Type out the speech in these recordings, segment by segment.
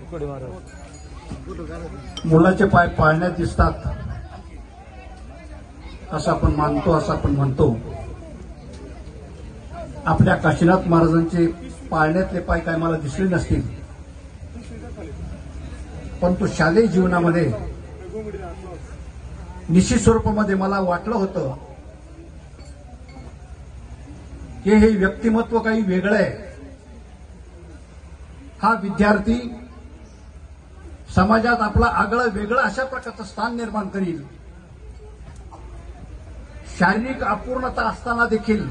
मुलाचे पाय पाळण्यात दिसतात असं आपण मानतो, असं आपण म्हणतो. आपल्या काशीनाथ महाराजांचे पाळण्यातले पाय काय मला दिसले नसतील, परंतु शालेय जीवनामध्ये निश्चित स्वरूपामध्ये मला वाटलं होतं की हे व्यक्तिमत्व काही वेगळं आहे. हा विद्यार्थी समाजात आपला आगळं वेगळं अशा प्रकारचं स्थान निर्माण करील. शारीरिक अपूर्णता असताना देखील,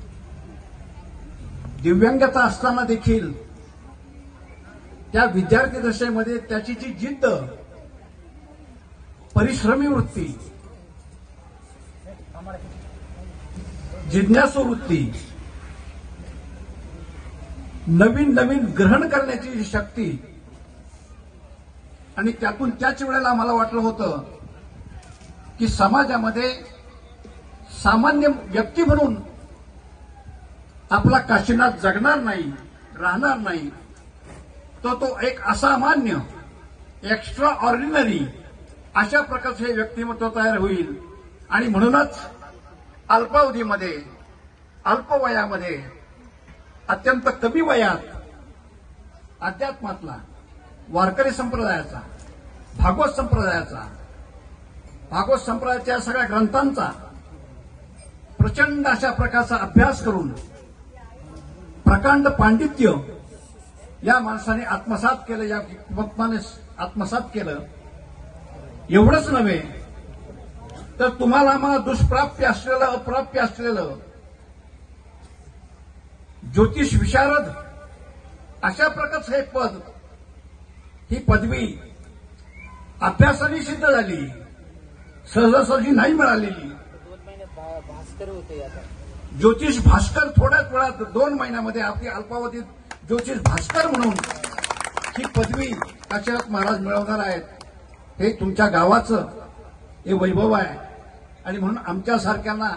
दिव्यांगता असताना देखील त्या विद्यार्थी दशेमध्ये त्याची जी जिद्द, परिश्रमी वृत्ती, जिज्ञासू वृत्ती, नवीन नवीन ग्रहण करण्याची जी शक्ती, आणि त्यातून त्याच वेळेला मला वाटलं होतं की समाजामध्ये सामान्य व्यक्ती म्हणून आपला काशीनाथ जगणार नाही, राहणार नाही, तो एक असामान्य, एक्स्ट्रा ऑर्डिनरी अशा प्रकारचे हे व्यक्तिमत्व तयार होईल. आणि म्हणूनच अल्पावधीमध्ये, अल्पवयामध्ये, अत्यंत कमी वयात अध्यात्मातला, वारकरी संप्रदायाचा, भागवत संप्रदायाच्या सगळ्या ग्रंथांचा प्रचंड अशा प्रकारचा अभ्यास करून प्रकांड पांडित्य या माणसाने आत्मसात केलं, या वक्ताने आत्मसात केलं. एवढंच नव्हे तर तुम्हाला आम्हाला दुष्प्राप्य असलेलं, अप्राप्य असलेलं ज्योतिष विशारद अशा प्रकारचं हे पद, ही पदवी अभ्यासाने सिद्ध झाली, सहजासहजी नाही मिळालेली. ज्योतिष भास्कर थोड्याच वेळात 2 महिन्यामध्ये आपली अल्पावधीत ज्योतिष भास्कर म्हणून ही पदवी काशीनाथ महाराज मिळवणार आहेत. हे तुमच्या गावाचं हे वैभव आहे. आणि म्हणून आमच्यासारख्यांना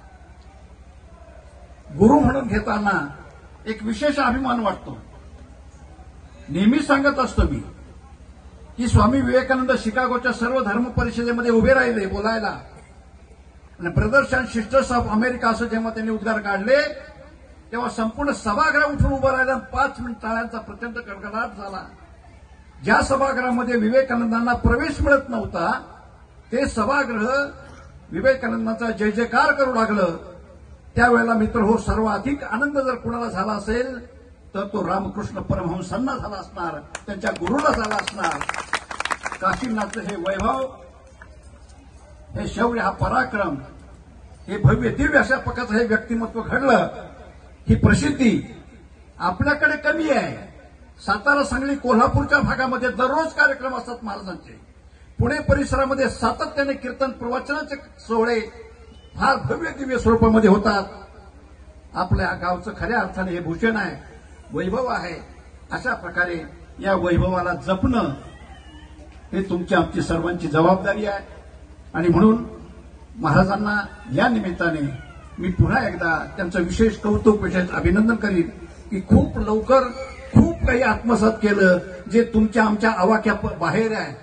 गुरु म्हणून घेताना एक विशेष अभिमान वाटतो. नेहमी सांगत असतो मी की स्वामी विवेकानंद शिकागोच्या सर्व धर्म परिषदेमध्ये उभे राहिले बोलायला, आणि brothers and sisters of America असं जेव्हा त्यांनी उद्गार काढले तेव्हा संपूर्ण सभागृह उठून उभं राहिलं. 5 मिनिट टाळ्यांचा प्रचंड कडकडाट झाला. ज्या सभागृहामध्ये विवेकानंदांना प्रवेश मिळत नव्हता ते सभागृह विवेकानंदांचा जय जयकार करू लागलं. त्यावेळेला मित्र हो, सर्वाधिक आनंद जर कुणाला झाला असेल तर तो रामकृष्ण परमहंसांना झाला असणार, त्यांच्या गुरुला झाला असणार. काशीनाथचं हे वैभव, हे शौर्य, हा पराक्रम, हे भव्य दिव्य अशा प्रकारचं हे व्यक्तिमत्व घडलं. ही प्रसिद्धी आपल्याकडे कमी आहे. सातारा, सांगली, कोल्हापूरच्या भागामध्ये दररोज कार्यक्रम असतात महाराजांचे. पुणे परिसरामध्ये सातत्याने कीर्तन, प्रवचनाचे सोहळे फार भव्य दिव्य स्वरूपामध्ये होतात. आपल्या गावचं खऱ्या अर्थाने हे भूषण आहे, वैभव आहे. अशा प्रकारे या वैभवाला जपणं हे तुमची, आमची सर्वांची जबाबदारी आहे. आणि म्हणून महाराजांना या निमित्ताने मी पुन्हा एकदा त्यांचं विशेष कौतुक, विशेष अभिनंदन करीन की खूप लवकर खूप काही आत्मसात केलं जे तुमच्या आमच्या आवाक्या बाहेर आहे.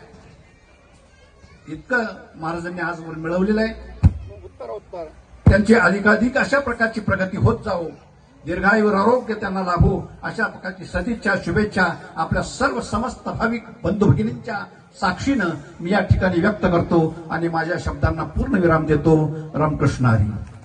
इतकं महाराजांनी आजवर मिळवलेलं आहे. त्यांची अधिकाधिक अशा प्रकारची प्रगती होत जावो, दीर्घायू आरोग्य त्यांना लाभो, अशा प्रकारची सदिच्छा, शुभेच्छा आपल्या सर्व समस्त भाविक बंधू भगिनींच्या साक्षीनं मी या ठिकाणी व्यक्त करतो आणि माझ्या शब्दांना पूर्ण विराम देतो. रामकृष्ण हरी.